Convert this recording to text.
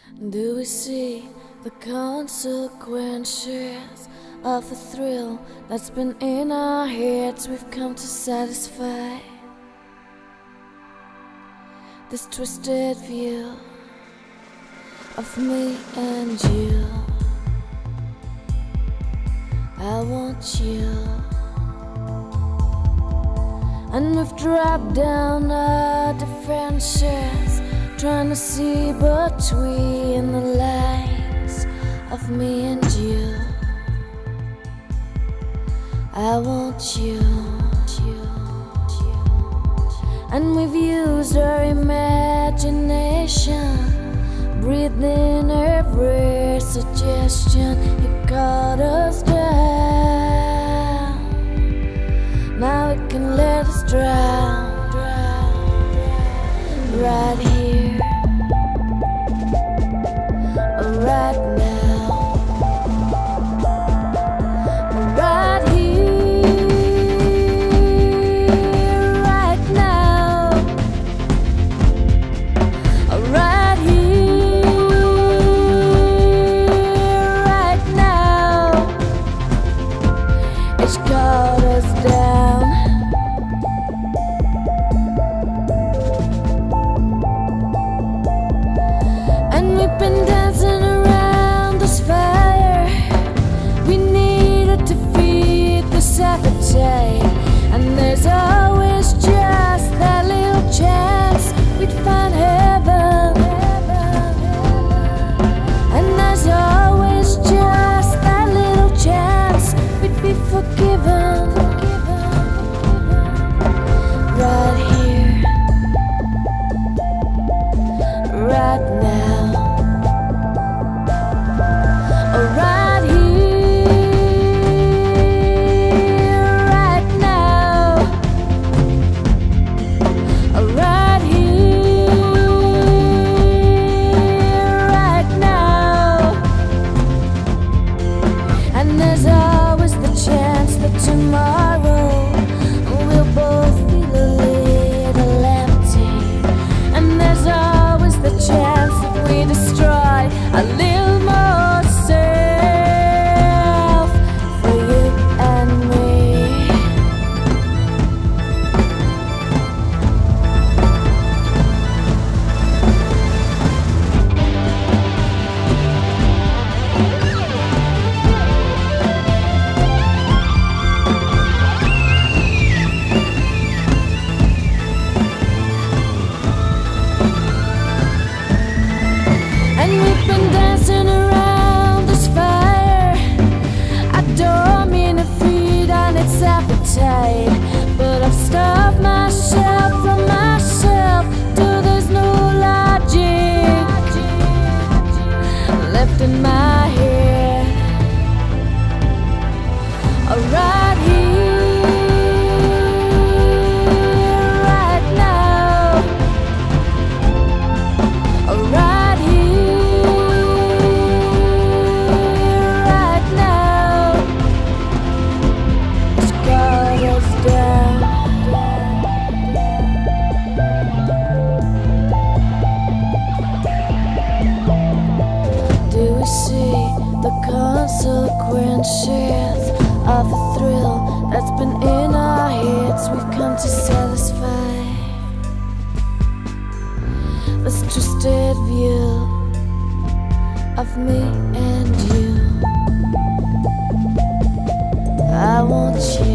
Do we see the consequences of the thrill that's been in our heads we've come to satisfy? This twisted view of me and you. I want you, and we've dropped down our differences, trying to see between the lines of me and you. I want you, and we've used our imagination, breathed in every suggestion. It caught us down. Now it can let us drown, right here, right now, right here, right now, right here, right now. It's caught us down. We've been dancing around this fire. We needed to feed this appetite, and there's always just that little chance we'd find heaven. And there's always just that little chance we'd be forgiven. Right here, right now. Right here, right now, right here, right now. And there's always the chance that tomorrow we'll both feel a little empty. And there's always the chance that we destroy a little more. But I've starved myself from myself till there's no logic left in my head. Right here, right now, right here, right now. It's got us down. Do we see the consequences of a thrill that's been in our heads we've come to satisfy? This twisted view of me and you. I want you.